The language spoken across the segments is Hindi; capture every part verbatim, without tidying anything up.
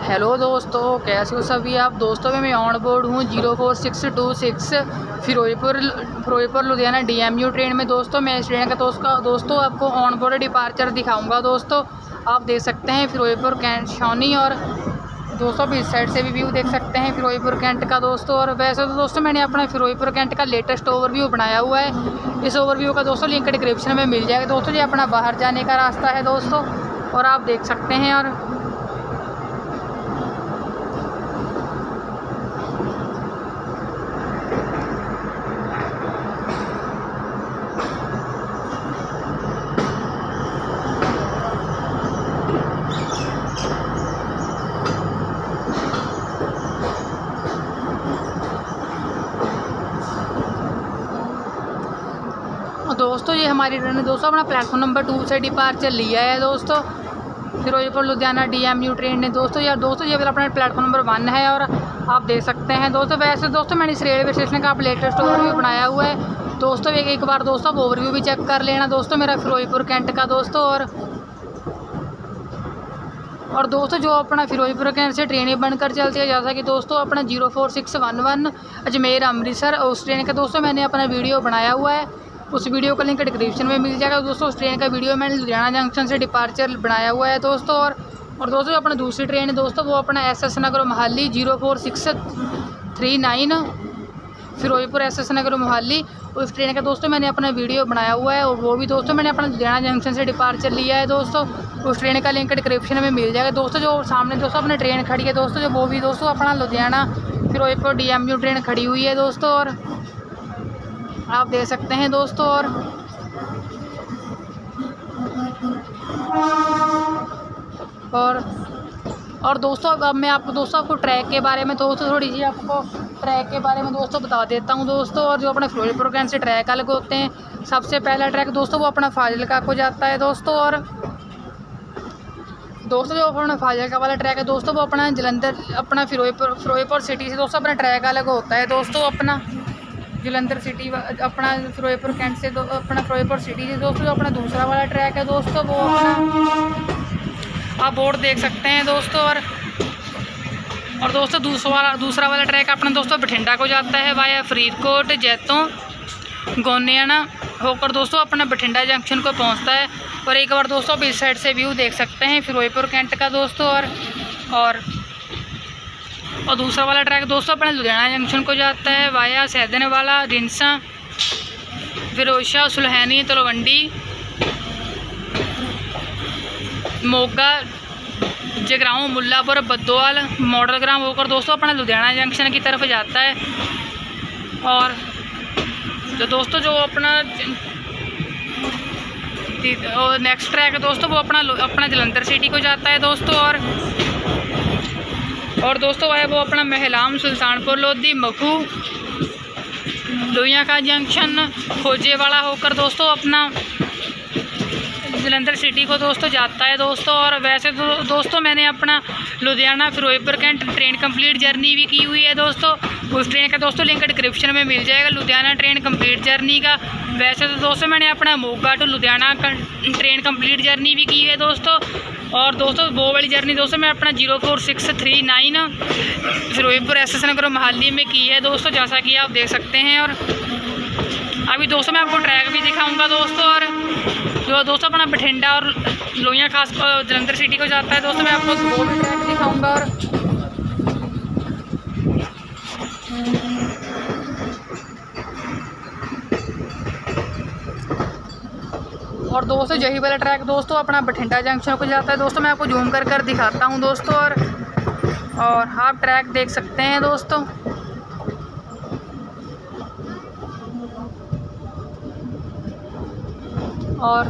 हेलो दोस्तों, कैसे हो सभी आप। दोस्तों में मैं ऑन बोर्ड हूँ zero four six two six Ferozepur Ferozepur Ludhiana DMU train में। दोस्तों मैं इस ट्रेन का दोस्तों दोस्तों आपको ऑन बोर्ड डिपार्चर दिखाऊंगा। दोस्तों आप देख सकते हैं फिरोजपुर कैंट छावनी, और दोस्तों भी इस साइड से भी व्यू देख सकते हैं फिरोजपुर कैंट का। दोस्तों और वैसे तो दोस्तों मैंने अपना फिरोजपुर कैंट का लेटेस्ट ओवरव्यू बनाया हुआ है। इस ओवरव्यू का दोस्तों लिंक डिस्क्रिप्शन में मिल जाएगा। दोस्तों ये अपना बाहर जाने का रास्ता है दोस्तों, और आप देख सकते हैं। और दोस्तों ये हमारी ट्रेन ने दोस्तों अपना प्लेटफॉर्म नंबर टू से डिपार्चर लिया है दोस्तों, फिरोजपुर लुधियाना डीएमयू ट्रेन ने। दोस्तों यार दोस्तों ये वाला अपना प्लेटफॉर्म नंबर वन है, और आप देख सकते हैं दोस्तों। वैसे दोस्तों मैंने इस रेलवे स्टेशन का आप लेटेस्ट ओवरव्यू बनाया हुआ है दोस्तों। एक एक बार दोस्तों आप ओवरव्यू भी चेक कर लेना दोस्तों मेरा फिरोजपुर कैंट का दोस्तों। और और दोस्तों जो अपना फिरोजपुर कैंट से ट्रेनें बनकर चलती है, जैसा कि दोस्तों अपना zero four six one one Ajmer Amritsar, उस ट्रेन का दोस्तों मैंने अपना वीडियो बनाया हुआ है। उस वीडियो का लिंक डिस्क्रिप्शन में मिल जाएगा दोस्तों। उस ट्रेन का वीडियो मैंने लुधियाना जंक्शन से डिपार्चर बनाया हुआ है दोस्तों। और और दोस्तों जो अपना दूसरी ट्रेन है दोस्तों वो अपना S S Nagar Mohali zero four six three nine Ferozepur S S Nagar Mohali, उस ट्रेन का दोस्तों मैंने अपना वीडियो बनाया हुआ है। और वो भी दोस्तों मैंने अपना लुधियाना जंक्शन से डिपार्चर लिया है दोस्तों। उस ट्रेन का लिंक डिस्क्रिप्शन में मिल जाएगा दोस्तों। जो सामने दोस्तों अपनी ट्रेन खड़ी है दोस्तों, जो वो भी दोस्तों अपना लुधियाना फिरोजपुर डीएमयू ट्रेन खड़ी हुई है दोस्तों, और आप देख सकते हैं दोस्तों। और और और दोस्तों अब मैं आपको दोस्तों आपको ट्रैक के बारे में दोस्तों थोड़ी सी आपको ट्रैक के बारे में दोस्तों बता देता हूं दोस्तों। और जो अपने फिरोजपुर कैंट से ट्रैक अलग होते हैं, सबसे पहला ट्रैक दोस्तों वो अपना फाजिलका को जाता है दोस्तों। और दोस्तों जो अपना फाजिलका वाला ट्रैक है दोस्तों वो अपना जलंधर अपना फिरोजपुर फिरोजपुर सिटी से दोस्तों अपना ट्रैक अलग होता है दोस्तों। अपना जलंधर सिटी अपना फिरोजपुर कैंट से दो अपना फिरोजपुर सिटी से दोस्तों जो अपना दूसरा वाला ट्रैक है दोस्तों वो अपना आप बोर्ड देख सकते हैं दोस्तों। और और दोस्तों दूसरा वाला दूसरा वाला ट्रैक अपना दोस्तों बठिंडा को जाता है वाया फरीदकोट जैतों गोनियाना होकर दोस्तों अपना बठिंडा जंक्शन को पहुंचता है। और एक बार दोस्तों इस साइड से व्यू देख सकते हैं फिरोजपुर कैंट का दोस्तों। और और और दूसरा वाला ट्रैक दोस्तों अपना लुधियाना जंक्शन को जाता है वाया सैदनवाला रिंसा फिरोजशाह सुलहनी तलवंडी मोगा जगराऊँ मुल्लापुर बद्दोवाल मॉडल ग्राम होकर दोस्तों अपना लुधियाना जंक्शन की तरफ जाता है। और जो दोस्तों जो अपना नेक्स्ट ट्रैक है दोस्तों वो अपना अपना जलंधर सिटी को जाता है दोस्तों। और और दोस्तों है वो अपना महलाम सुल्तानपुर लोधी मखू लोहिया का जंक्शन खोजेवाला होकर दोस्तों अपना जलंधर सिटी को दोस्तों जाता है दोस्तों। और वैसे तो दोस्तों मैंने अपना Ludhiana Ferozepur cantt train complete journey भी की हुई है दोस्तों। उस ट्रेन का दोस्तों लिंक डिस्क्रिप्शन में मिल जाएगा लुधियाना ट्रेन कंप्लीट जर्नी का। वैसे तो दोस्तों मैंने अपना Moga to Ludhiana train complete journey भी की है दोस्तों। और दोस्तों वो वाली जर्नी दोस्तों मैं अपना zero four six three nine Ferozepur S S Nagar Mohali में की है दोस्तों, जैसा कि आप देख सकते हैं। और अभी दोस्तों मैं आपको ट्रैक भी दिखाऊंगा दोस्तों। और जो दोस्तों अपना बठिंडा और लोहिया खास जलंधर सिटी को जाता है दोस्तों, मैं आपको वो भी ट्रैक दिखाऊंगा। और और दोस्तों यही वाला ट्रैक दोस्तों अपना बठिंडा जंक्शन को जाता है दोस्तों। मैं आपको जूम कर कर दिखाता हूं दोस्तों। और और आप ट्रैक देख सकते हैं दोस्तों। और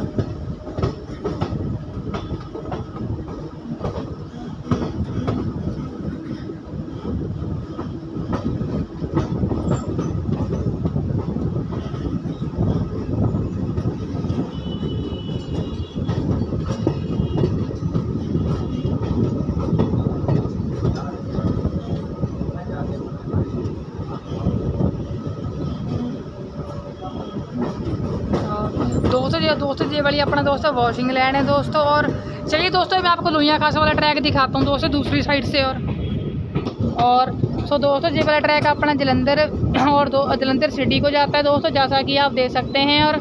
दोस्तों ये दोस्तों ये वाली अपना दोस्तों वॉशिंग लैंड है दोस्तों। और चलिए दोस्तों मैं आपको लोहिया खासा वाला ट्रैक दिखाता हूँ दोस्तों दूसरी साइड से। और और सो दोस्तों ये वाला ट्रैक अपना जलंधर और दो जलंधर सिटी को जाता है दोस्तों, जैसा कि आप देख सकते हैं। और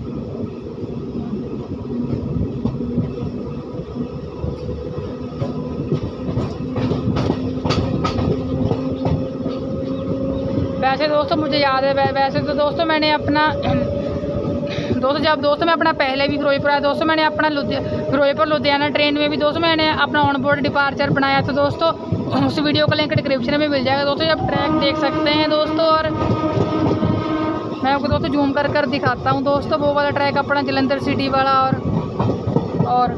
वैसे दोस्तों मुझे याद है, वैसे तो दोस्तों मैंने अपना दोस्तों जब दोस्तों मैं अपना पहले भी फिरोजपुर आया दोस्तों, मैंने अपना फिरोजपुर लुधियाना ट्रेन में भी दोस्तों मैंने अपना ऑन बोर्ड डिपार्चर बनाया था दोस्तों। उस वीडियो का लिंक डिस्क्रिप्शन में मिल जाएगा दोस्तों, जब ट्रैक देख सकते हैं दोस्तों। और मैं आपको दोस्तों जूम कर कर दिखाता हूँ दोस्तों वो वाला ट्रैक अपना जलंधर सिटी वाला। और और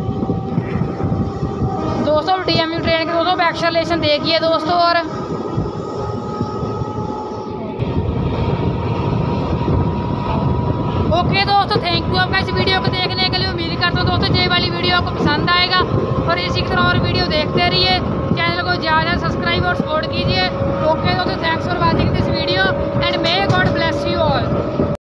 दोस्तों डीएमयू ट्रेन के दोस्तों बैक एक्सेलरेशन देखिए दोस्तों। और ओके दोस्तों, थैंक यू आपका इस वीडियो को देखने के लिए। उम्मीद करता हूँ दोस्तों ये वाली वीडियो आपको पसंद आएगा और इसी तरह और वीडियो देखते रहिए। चैनल को ज़्यादा सब्सक्राइब और सपोर्ट